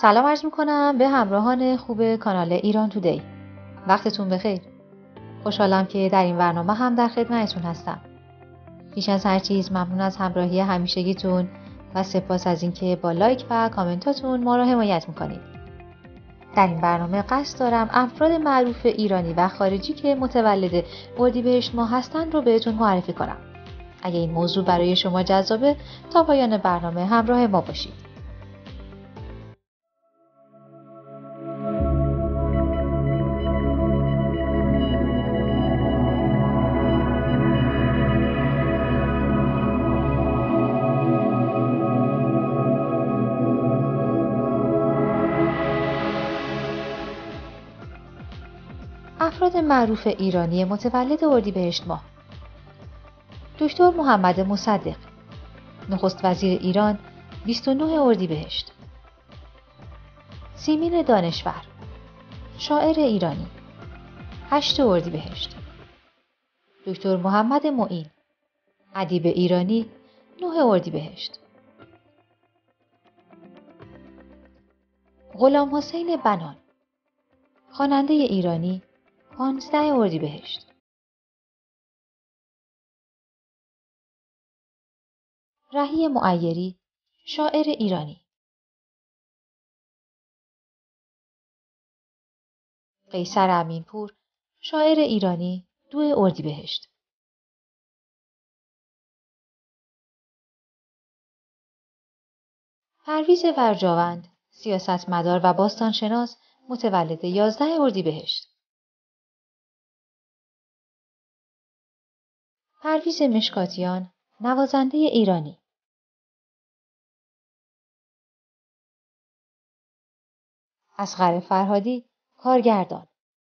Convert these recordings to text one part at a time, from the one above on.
سلام عرض میکنم به همراهان خوب کانال ایران تودی. وقتتون بخیر. خوشحالم که در این برنامه هم در خدمتتون هستم. پیش از هر چیز ممنون از همراهی همیشگیتون و سپاس از اینکه با لایک و کامنتاتون ما را حمایت میکنید. در این برنامه قصد دارم افراد معروف ایرانی و خارجی که متولد اردیبهشت ماه هستند رو بهتون معرفی کنم. اگه این موضوع برای شما جذابه تا پایان برنامه همراه ما باشید. افراد معروف ایرانی متولد اردیبهشت ماه: دکتر محمد مصدق، نخست وزیر ایران، 29 اردیبهشت. سیمین دانشور، شاعر ایرانی، 8 اردیبهشت. دکتر محمد معین، ادیب ایرانی، 9 اردیبهشت. غلام حسین بنان، خواننده ایرانی، 15 اردیبهشت. رهی معیری، شاعر ایرانی. قیصر امینپور، شاعر ایرانی، 2 اردیبهشت. پرویز ورجاوند، سیاستمدار و باستانشناس، متولد 11 اردیبهشت. پرویز مشکاتیان، نوازنده ایرانی. اصغر فرهادی، کارگردان.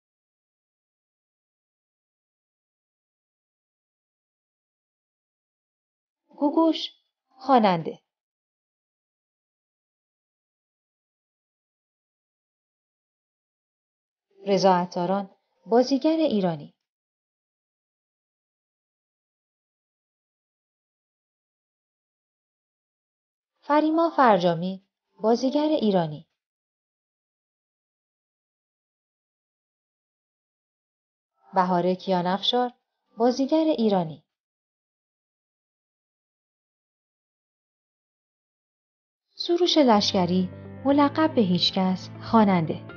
گوگوش، خواننده. رضا عطاران، بازیگر ایرانی. فریما فرجامی، بازیگر ایرانی. بهاره کیانفشار، بازیگر ایرانی. سروش لشکری، ملقب به هیچکس، خواننده.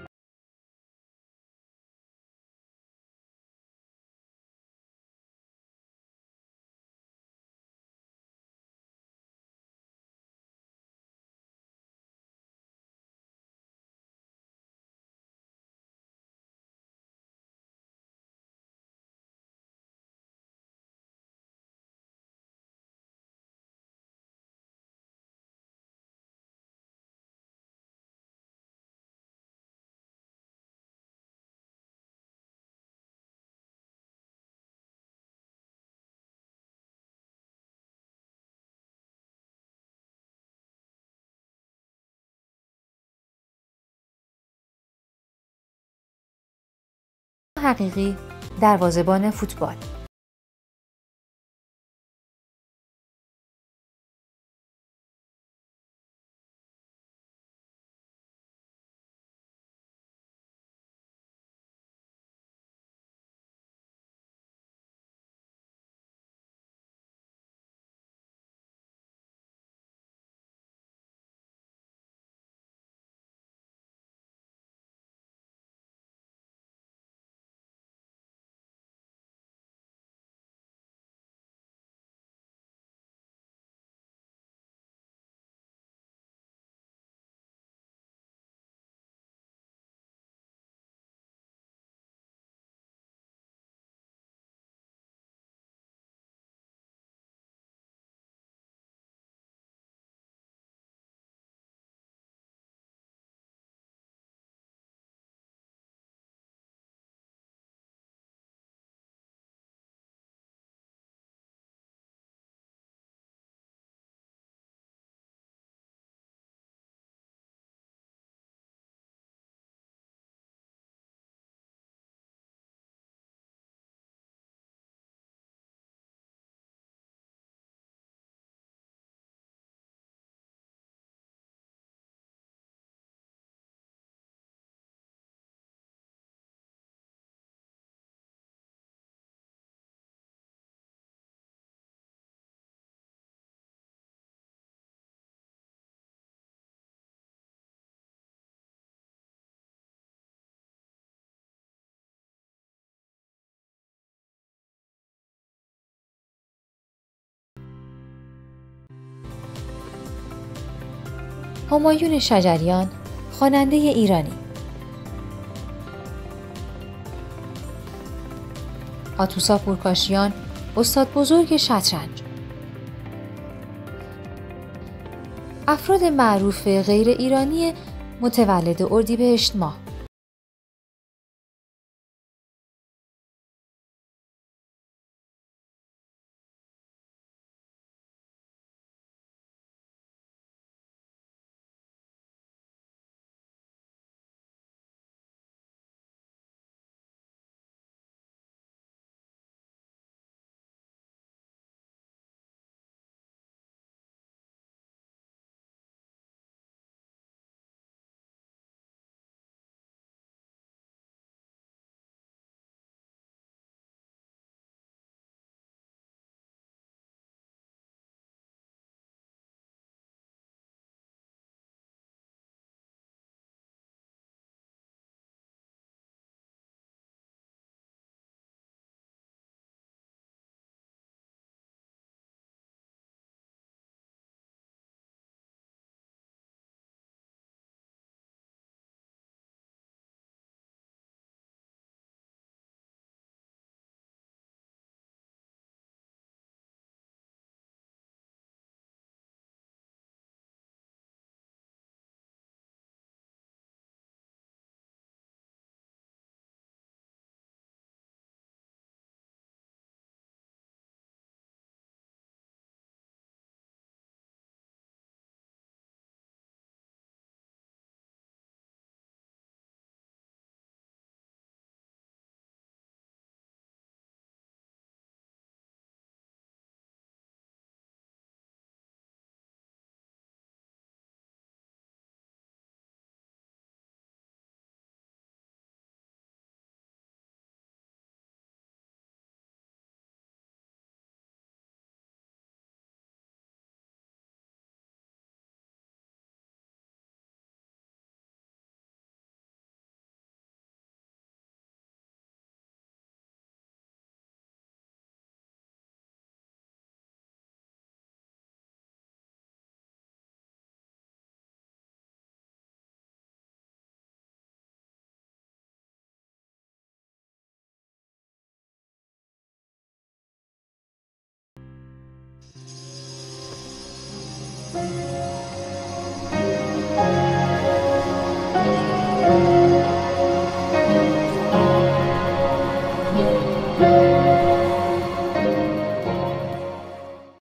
حقیقی، دروازه‌بان فوتبال. همایون شجریان، خواننده ایرانی. آتوسا پورکاشیان، استاد بزرگ شطرنج. افراد معروف غیر ایرانی متولد اردیبهشت ماه: